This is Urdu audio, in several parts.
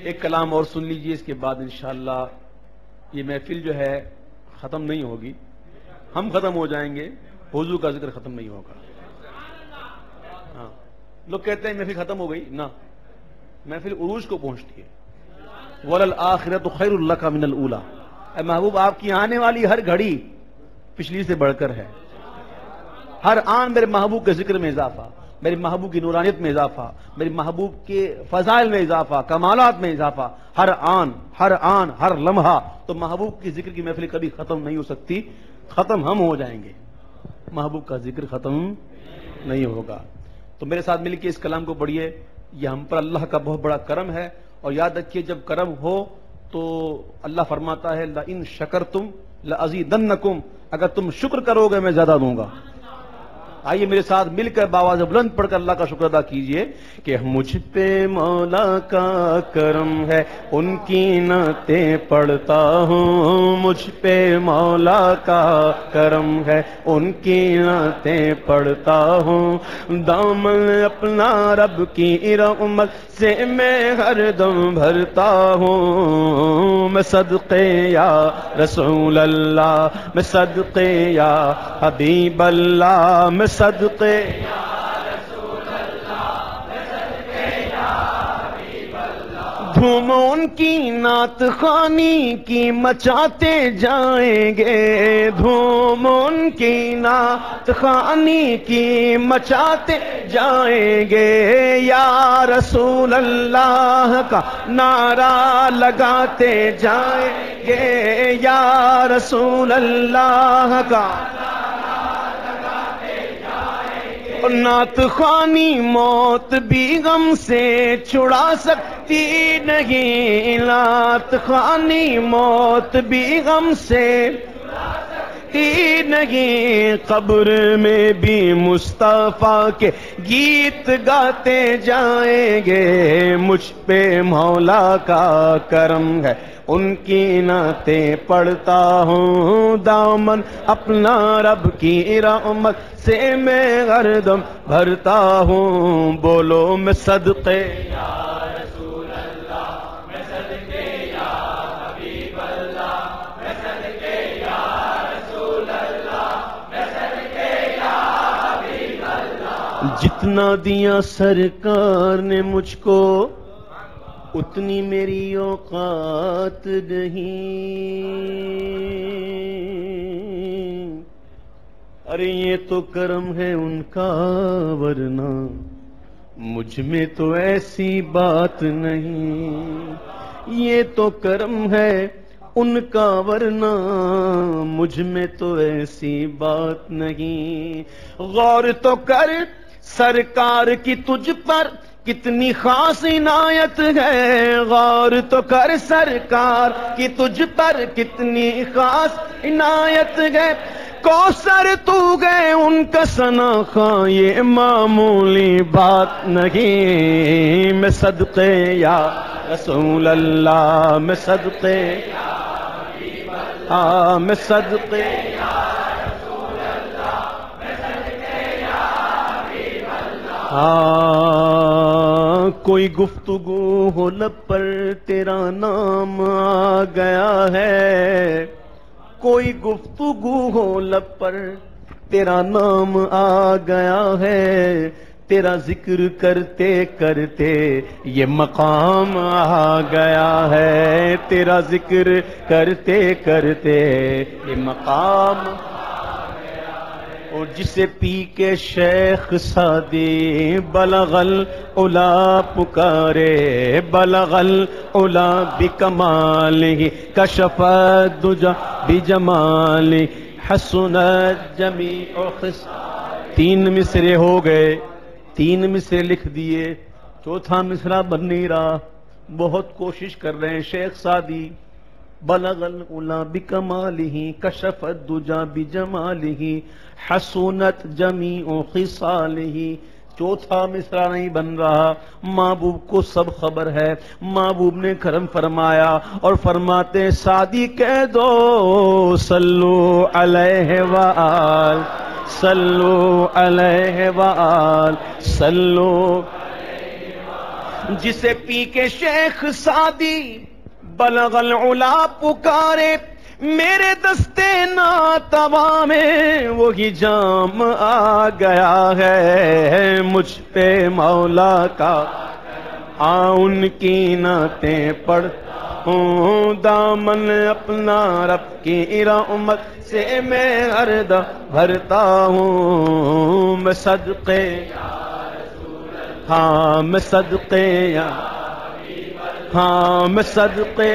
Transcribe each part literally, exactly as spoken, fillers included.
ایک کلام اور سن لیجئے، اس کے بعد انشاءاللہ یہ محفل جو ہے ختم نہیں ہوگی، ہم ختم ہو جائیں گے، حضور کا ذکر ختم نہیں ہوگا۔ ہاں لوگ کہتے ہیں محفل ختم ہو گئی، نہ، محفل عروج کو پہنچتی ہے۔ وَلَلْآخِرَةُ خَيْرٌ لَكَ مِنَ الْأُولَىٰ، اے محبوب آپ کی آنے والی ہر گھڑی پچھلی سے بڑھ کر ہے۔ ہر آن میرے محبوب کے ذکر میں اضافہ، میرے محبوب کی نورانیت میں اضافہ، میرے محبوب کے فضائل میں اضافہ، کمالات میں اضافہ، ہر آن ہر آن ہر لمحہ۔ تو محبوب کی ذکر کی محفل کبھی ختم نہیں ہو سکتی، ختم ہم ہو جائیں گے، محبوب کا ذکر ختم نہیں ہوگا۔ تو میرے ساتھ مل کے اس کلام کو پڑھیے، یہ ہم پر اللہ کا بہت بڑا کرم ہے، اور یاد رکھیے جب کرم ہو تو اللہ فرماتا ہے لَإِن شَكَرْتُمْ لَأَزِيدَنَّكُمْ، اگر تم شکر کرو گے میں زیادہ دوں گا۔ آئیے میرے ساتھ مل کر باواز بلند پڑھ کر اللہ کا شکر ادا کیجئے کہ مجھ پہ مولا کا کرم ہے، ان کی نعتیں پڑھتا ہوں، مجھ پہ مولا کا کرم ہے، ان کی نعتیں پڑھتا ہوں، دامن اپنا رب کی رحمت سے میں ہر دم بھرتا ہوں، میں صدقے یا رسول اللہ، میں صدقے یا حبیب اللہ، میں صدقے یا رسول اللہ، میں صدقے یا حبیب اللہ، دھوم ان کی نعت خوانی کی مچاتے جائیں گے، دھوم ان کی نعت خوانی کی مچاتے جائیں گے، یا رسول اللہ کا نعرہ لگاتے جائیں گے، یا رسول اللہ کا نعت خوانی موت بھی غم سے چھڑا سکتی نہیں، نعت خوانی موت بھی غم سے چھڑا سکتی نہیں، قبر میں بھی مصطفیٰ کے گیت گاتے جائیں گے، مجھ پہ مولا کا کرم ہے، ان کی نعتیں پڑھتا ہوں، دامن اپنا رب کی رحمت سے میں ہر دم بھرتا ہوں، بولو میں صدقے یا رسول اللہ، میں صدقے یا حبیب اللہ، میں صدقے یا رسول اللہ، میں صدقے یا حبیب اللہ، جتنا دیا سرکار نے مجھ کو اتنی میری اوقات نہیں، ارے یہ تو کرم ہے ان کا ورنہ مجھ میں تو ایسی بات نہیں، یہ تو کرم ہے ان کا ورنہ مجھ میں تو ایسی بات نہیں، غور تو کر سرکار کی تجھ پر کتنی خاص عنایت ہے، غور تو کر سرکار کی تجھ پر کتنی خاص عنایت ہے، کوثر تو گئے ان کا ثنا خواں یہ معمولی بات نہیں، میں صدقے یا رسول اللہ، میں صدقے یا حبیب اللہ، میں صدقے یا رسول اللہ، میں صدقے یا حبیب اللہ، ہاں کوئی گفتگو ہو لب پر تیرا نام آ گیا ہے، کوئی گفتگو ہو لب پر تیرا نام آ گیا ہے، تیرا ذکر کرتے کرتے یہ مقام آ گیا ہے، تیرا ذکر کرتے کرتے یہ مقام آ گیا ہے، اور جسے پی کے شیخ سعدی بلغ العلا پکارے، بلغ العلا بکمالہ کشف الدجی بجمالہ حسنت جمیع خصالہ، تین مصرے ہو گئے، تین مصرے لکھ دیے، چوتھا مصرع بن نہیں رہا، بہت کوشش کر رہے ہیں شیخ سعدی، بلغ العلا بکمالہ کشف الدجی بجمالہ حسنت جمیع خصالہ، چوتھا مصرع نہیں بن رہا، محبوب کو سب خبر ہے، محبوب نے کرم فرمایا اور فرماتے سعدی کہہ دو صلو علیہ وآل، صلو علیہ وآل، صلو جسے پی کے شیخ سعدی بلغ العلا پکارے، میرے دستے ناتواں میں وہی جام آ گیا ہے، مجھ پہ مولا کا آ ان کی نعتیں پڑھتا ہوں، دامن اپنا رب کی رحمت سے میں ہر دم بھرتا ہوں، میں صدقے ہاں میں صدقے ہاں میں صدقے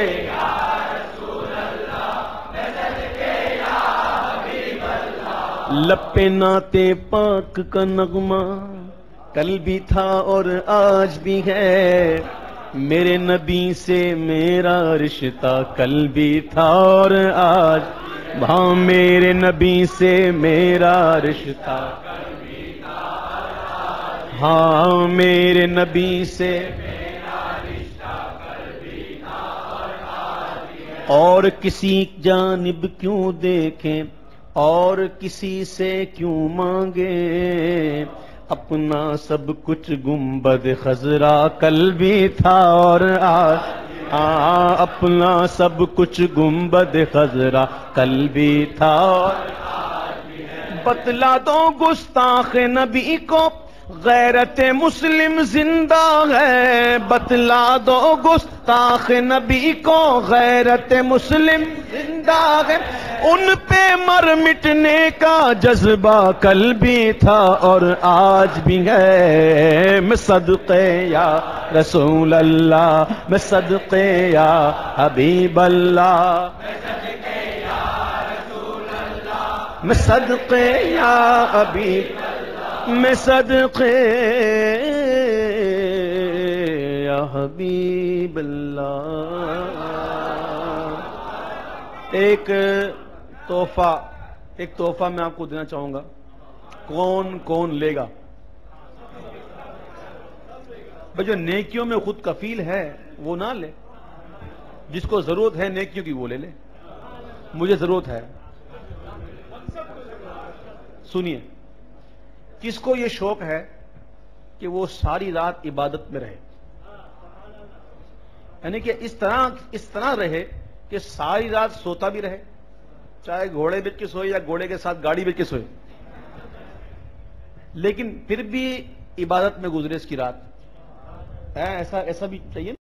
لپے ناتے پاک کا نغمہ کل بھی تھا اور آج بھی ہے، میرے نبی سے میرا رشتہ کل بھی تھا اور آج، ہاں میرے نبی سے میرا رشتہ کل بھی تھا اور آج، ہاں میرے نبی سے میرا رشتہ کل بھی تھا اور آج بھی ہے، اور کسی جانب کیوں دیکھیں اور کسی سے کیوں مانگے، اپنا سب کچھ گنبد خضرا کل بھی تھا اور آج، ہاں اپنا سب کچھ گنبد خضرا کل بھی تھا اور آج بھی ہے، بتلا دو گستاخ نبی کو غیرت مسلم زندہ ہے، بتلا دو گستاخ نبی کو غیرت مسلم زندہ ہے، ان پہ مر مٹنے کا جذبہ کل بھی تھا اور آج بھی ہے، میں صدقے یا رسول اللہ، میں صدقے یا حبیب اللہ، میں صدقے یا حبیب، میں صدقے یا حبیب اللہ۔ ایک تحفہ ایک تحفہ میں آپ کو دینا چاہوں گا، کون کون لے گا؟ بھئی جو نیکیوں میں خود کفیل ہے وہ نہ لے، جس کو ضرورت ہے نیکیوں کی وہ لے لے، مجھے ضرورت ہے۔ سنیے، کس کو یہ شوق ہے کہ وہ ساری رات عبادت میں رہے، یعنی کہ اس طرح اس طرح رہے کہ ساری رات سوتا بھی رہے، چاہے گھوڑے بیچ کے سوئے یا گھوڑے کے ساتھ گاڑی بیچ کے سوئے، لیکن پھر بھی عبادت میں گزرے اس کی رات، ایسا ایسا بھی چاہیے۔